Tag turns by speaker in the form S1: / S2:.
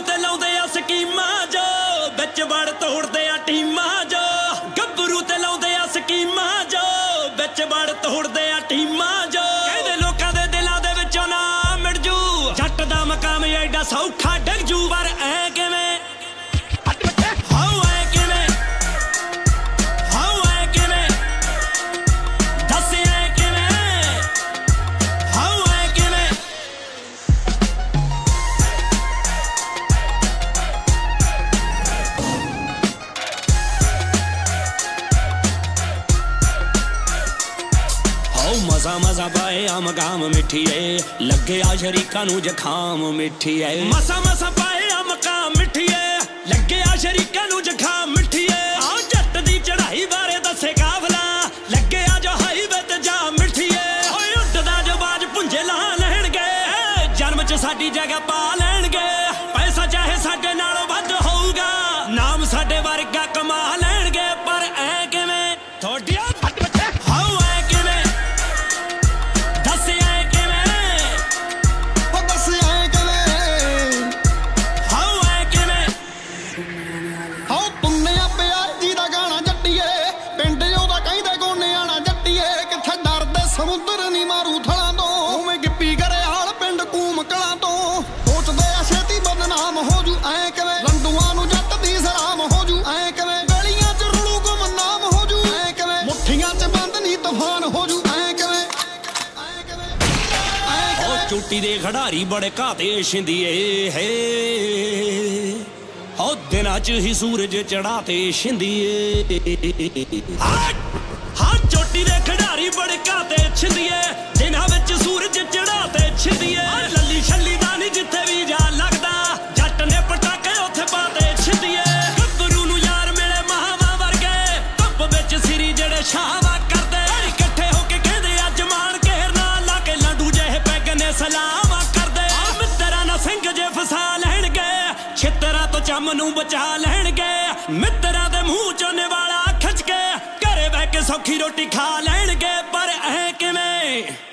S1: ते लाउंदे आ स्कीमां जो विच वड़ तोड़दे आ टीमां जो गब्बरू ते लाउंदे आ स्कीमां जो विच वड़ तोड़दे आ टीमां जो कहंदे लोकां दे दिलां दे विचों ना मिट जू जट दा मकाम एडा सौखा डिग जू पर ऐ किवें मजा मजा पाए आम काम मिठिए लगे आ शरीका नू जखाम मिठिए मसा मसा पाए आम काम मिठिए लगे आ शरीका नू जखाम मिठिए आओ जट दी चढ़ाई बारे दसे काफला लगे आ जो हाईवे ते जा मिठिए ओए उठदा जो बाज पुंजे ला लैणगे जन्म च साडी जगह पा लैणगे पैसा चाहे साडे नालों वध होऊगा नाम साडे वर्गा कमा लैणगे पर ऐ किवें थोड़ी
S2: समुद्र नी मारू थला तो उवें गिप्पी करे हाल पिंड कूम कला तो सोचदे आ छेती बदनाम हो जू ऐ किवें लंडूआं नू जट दी सलाम हो जू ऐ किवें गलियां च रुलू गुमनाम हो जू ऐ किवें मुठियां च बंद नी तूफान हो जू ऐ किवें ओ
S1: चोटी दे खिडारी बड़े घाते शिंदिए है ओ दिनां च ही सूरज चढ़ाते शिंदिए हाँ चोटी दे खिडारी बड़े घाते छिंदिए दिनां विच सूरज चढ़ाते छिंदिए लल्ली छल्ली दा नी जिथे भी जा लगदा जट ने पटाके उत्थे पाते छिंदिए गब्बरू नू यार मिले महावा वर्गे धुप विच सिरी जेड़े छावा करदे इकट्ठे होके कहंदे अज मान घेरना ला के लाडू जेह पैग ने सलाम करदे मित्तरां ना सिंह जे फसा लैणगे छित्तरां तो चम नू बचा लैणगे मित्तरां दे मूंह चों निवाला खिच के घरे बह के सौखी रोटी खा लैणगे पर ऐ किवें